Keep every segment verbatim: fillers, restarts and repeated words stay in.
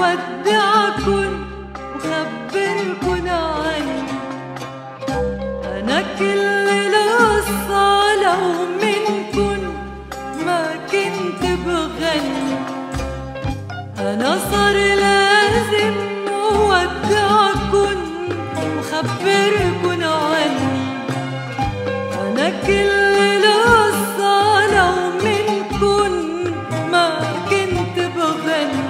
ودعكن وخبركن عني. أنا كل القصة لو منكن ما كنت بغني. أنا صار لازم ودعكن وخبركن عني. أنا كل القصة لو منكن ما كنت بغني.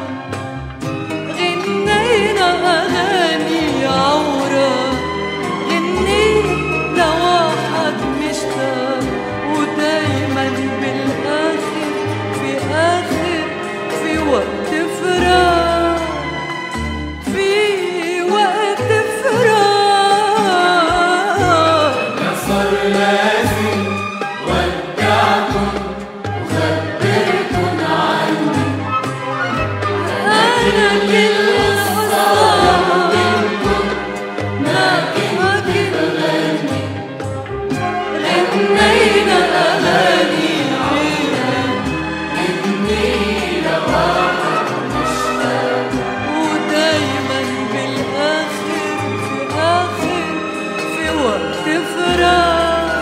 غنينا أغاني عورة، غنيت لواحد مشتاق، ودايما بالآخر في آخر في وقت فراق، في وقت فراق. أنا صار لازم ودعكن وخبركن عني. أنا كل قصة منكن ما كنت بغني. غنينا أغاني غني لواحد مشتاق، ودايما بالآخر في آخر في وقت فراق،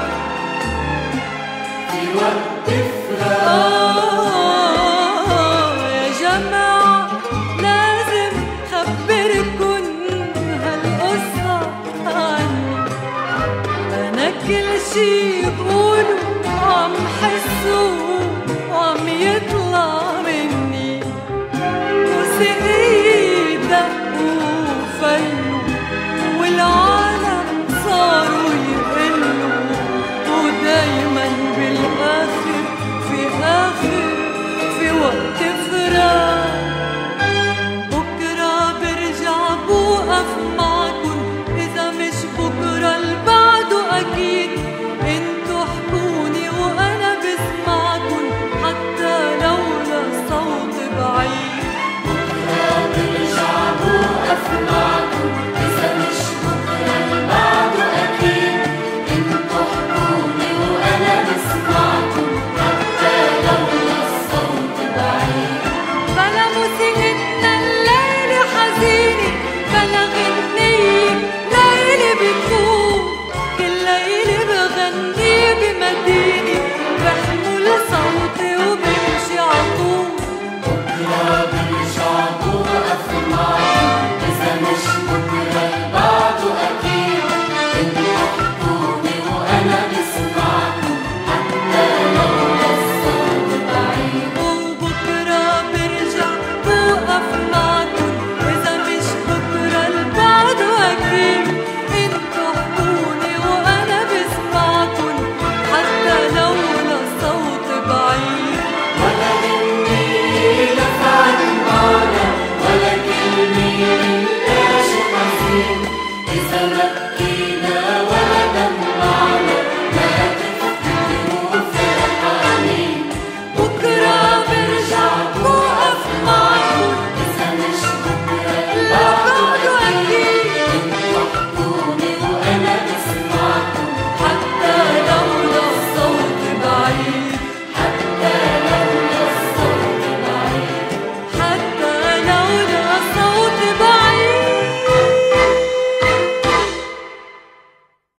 في وقت فراق. آه يا جماعة لازم خبركن هالقصة عني. أنا كل شي بقوله عم حسه